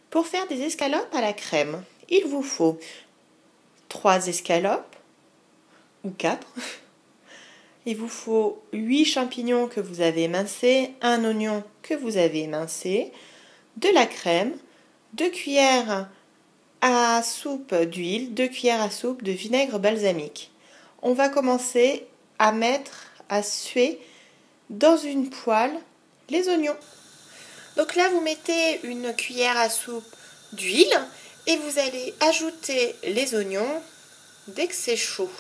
Pour faire des escalopes à la crème, il vous faut 3 escalopes ou 4. Il vous faut 8 champignons que vous avez émincés, un oignon que vous avez émincé, de la crème, 2 cuillères à soupe d'huile, 2 cuillères à soupe de vinaigre balsamique. On va commencer à mettre à suer dans une poêle les oignons. Donc là, vous mettez une cuillère à soupe d'huile et vous allez ajouter les oignons dès que c'est chaud.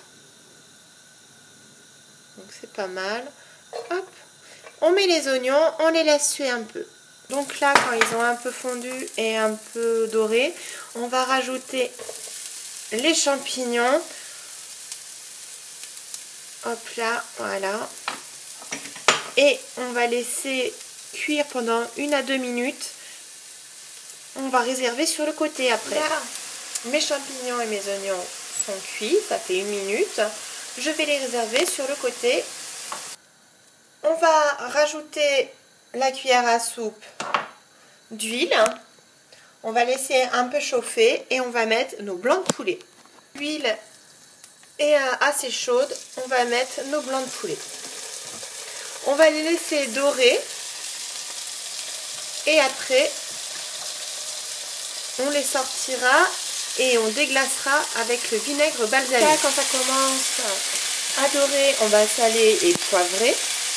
Donc c'est pas mal. Hop. On met les oignons, on les laisse suer un peu. Donc là, quand ils ont un peu fondu et un peu doré, on va rajouter les champignons. Hop là, voilà. Et on va laisser cuire pendant 1 à 2 minutes. On va réserver sur le côté après. Là, mes champignons et mes oignons sont cuits, ça fait 1 minute. Je vais les réserver sur le côté. On va rajouter la cuillère à soupe d'huile. On va laisser un peu chauffer et on va mettre nos blancs de poulet. L'huile est assez chaude, on va mettre nos blancs de poulet. On va les laisser dorer et après on les sortira et on déglacera avec le vinaigre balsamique. Là, quand ça commence à dorer, on va saler et poivrer.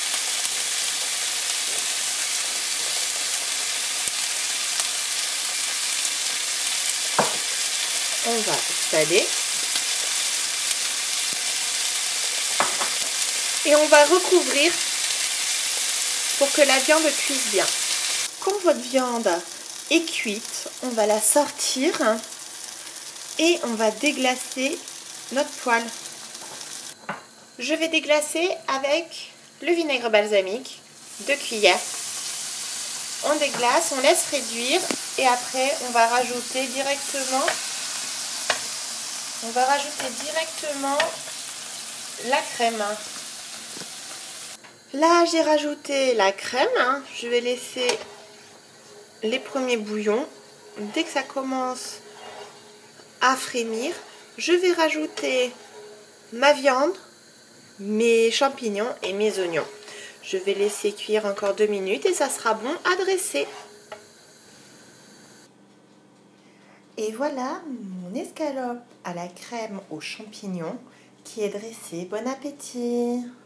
On va saler. Et on va recouvrir pour que la viande cuise bien. Quand votre viande est cuite, on va la sortir et on va déglacer notre poêle. Je vais déglacer avec le vinaigre balsamique, 2 cuillères. On déglace, on laisse réduire et après on va rajouter directement la crème. Là, j'ai rajouté la crème. Je vais laisser les premiers bouillons. Dès que ça commence à frémir, je vais rajouter ma viande, mes champignons et mes oignons. Je vais laisser cuire encore 2 minutes et ça sera bon à dresser. Et voilà mon escalope à la crème aux champignons qui est dressée. Bon appétit!